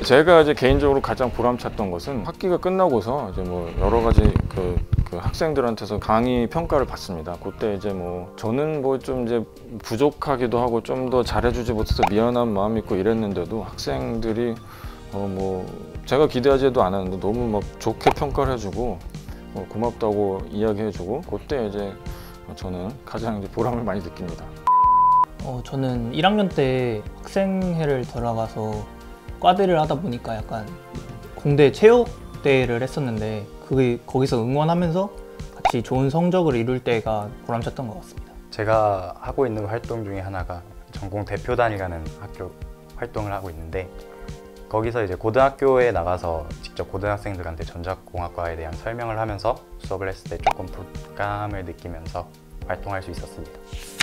제가 이제 개인적으로 가장 보람찼던 것은 학기가 끝나고서 이제 뭐 여러 가지 그 학생들한테서 강의 평가를 받습니다. 그때 이제 뭐 저는 뭐 좀 이제 부족하기도 하고 좀 더 잘해주지 못해서 미안한 마음이 있고 이랬는데도 학생들이 뭐 제가 기대하지도 않았는데 너무 막 좋게 평가를 해주고 고맙다고 이야기해주고 그때 이제 저는 가장 이제 보람을 많이 느낍니다. 저는 1학년 때 학생회를 들어가서 과대를 하다 보니까 약간 공대 체육대회를 했었는데 거기서 응원하면서 같이 좋은 성적을 이룰 때가 보람찼던 것 같습니다. 제가 하고 있는 활동 중에 하나가 전공 대표단이라는 학교 활동을 하고 있는데 거기서 이제 고등학교에 나가서 직접 고등학생들한테 전자공학과에 대한 설명을 하면서 수업을 했을 때 조금 부담감을 느끼면서 활동할 수 있었습니다.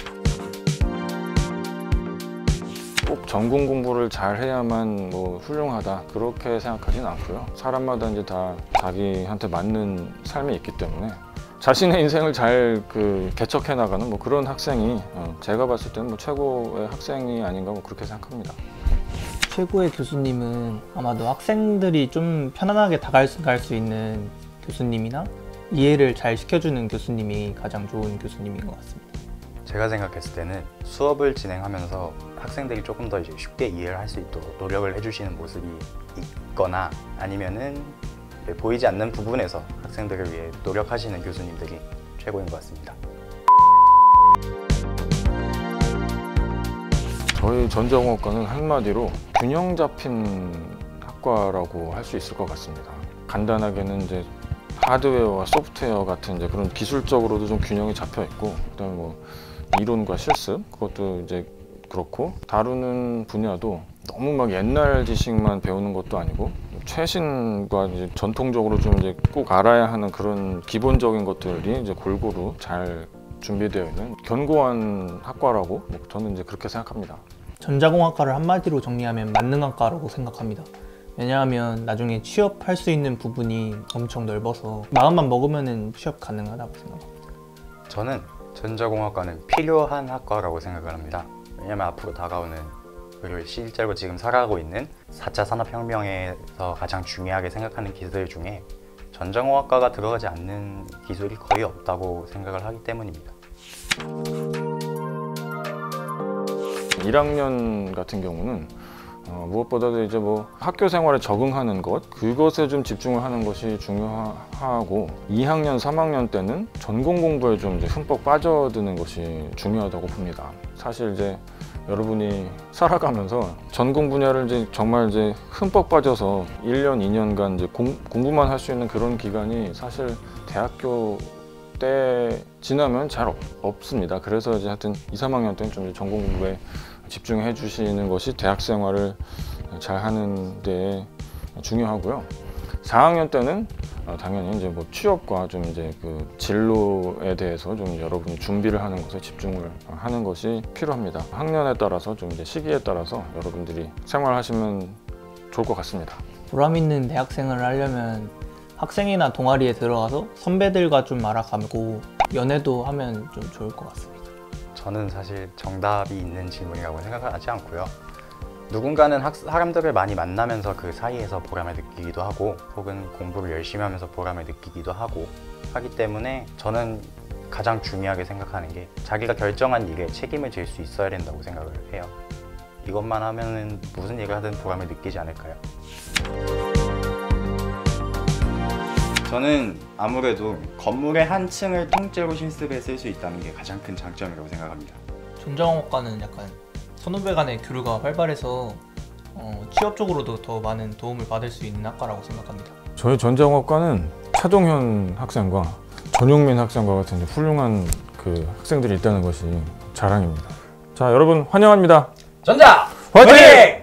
꼭 전공 공부를 잘 해야만 뭐 훌륭하다 그렇게 생각하지는 않고요. 사람마다 이제 다 자기한테 맞는 삶이 있기 때문에 자신의 인생을 잘 개척해 나가는 뭐 그런 학생이 제가 봤을 때는 뭐 최고의 학생이 아닌가 뭐 그렇게 생각합니다. 최고의 교수님은 아마도 학생들이 좀 편안하게 다가갈 수 있는 교수님이나 이해를 잘 시켜주는 교수님이 가장 좋은 교수님인 것 같습니다. 제가 생각했을 때는 수업을 진행하면서 학생들이 조금 더 이제 쉽게 이해를 할 수 있도록 노력을 해주시는 모습이 있거나 아니면은 보이지 않는 부분에서 학생들을 위해 노력하시는 교수님들이 최고인 것 같습니다. 저희 전자공학과는 한마디로 균형 잡힌 학과라고 할 수 있을 것 같습니다. 간단하게는 이제 하드웨어와 소프트웨어 같은 이제 그런 기술적으로도 좀 균형이 잡혀 있고, 그다음에 뭐 이론과 실습 그것도 이제 그렇고, 다루는 분야도 너무 막 옛날 지식만 배우는 것도 아니고 최신과 이제 전통적으로 좀 이제 꼭 알아야 하는 그런 기본적인 것들이 이제 골고루 잘 준비되어 있는 견고한 학과라고 저는 이제 그렇게 생각합니다. 전자공학과를 한마디로 정리하면 만능학과라고 생각합니다. 왜냐하면 나중에 취업할 수 있는 부분이 엄청 넓어서 마음만 먹으면 취업 가능하다고 생각합니다. 저는 전자공학과는 필요한 학과라고 생각을 합니다. 왜냐하면 앞으로 다가오는 그리고 실제로 지금 살아가고 있는 4차 산업혁명에서 가장 중요하게 생각하는 기술 중에 전자공학과가 들어가지 않는 기술이 거의 없다고 생각을 하기 때문입니다. 1학년 같은 경우는 무엇보다도 이제 뭐 학교 생활에 적응하는 것, 그것에 좀 집중을 하는 것이 중요하고, 2학년, 3학년 때는 전공 공부에 좀 이제 흠뻑 빠져드는 것이 중요하다고 봅니다. 사실 이제 여러분이 살아가면서 전공 분야를 이제 정말 이제 흠뻑 빠져서 1년, 2년간 이제 공부만 할 수 있는 그런 기간이 사실 대학교 때 지나면 잘 없습니다. 그래서 이제 하여튼 2, 3학년 때는 좀 전공 공부에 집중해 주시는 것이 대학 생활을 잘 하는 데 중요하고요. 4학년 때는 당연히 이제 뭐 취업과 좀 이제 그 진로에 대해서 좀 여러분이 준비를 하는 것에 집중을 하는 것이 필요합니다. 학년에 따라서 좀 이제 시기에 따라서 여러분들이 생활하시면 좋을 것 같습니다. 보람 있는 대학생활을 하려면 학생회나 동아리에 들어가서 선배들과 좀 알아가고 연애도 하면 좀 좋을 것 같습니다. 저는 사실 정답이 있는 질문이라고 생각을 하지 않고요. 누군가는 사람들을 많이 만나면서 그 사이에서 보람을 느끼기도 하고, 혹은 공부를 열심히 하면서 보람을 느끼기도 하기 때문에 저는 가장 중요하게 생각하는 게 자기가 결정한 일에 책임을 질 수 있어야 된다고 생각을 해요. 이것만 하면은 무슨 일을 하든 보람을 느끼지 않을까요? 저는 아무래도 건물의 한 층을 통째로 실습에 쓸 수 있다는 게 가장 큰 장점이라고 생각합니다. 전자공학과는 약간 선후배 간의 교류가 활발해서 취업 쪽으로도 더 많은 도움을 받을 수 있는 학과라고 생각합니다. 저희 전자공학과는 차동현 학생과 전용민 학생과 같은 훌륭한 그 학생들이 있다는 것이 자랑입니다. 자, 여러분 환영합니다. 전자 화이팅!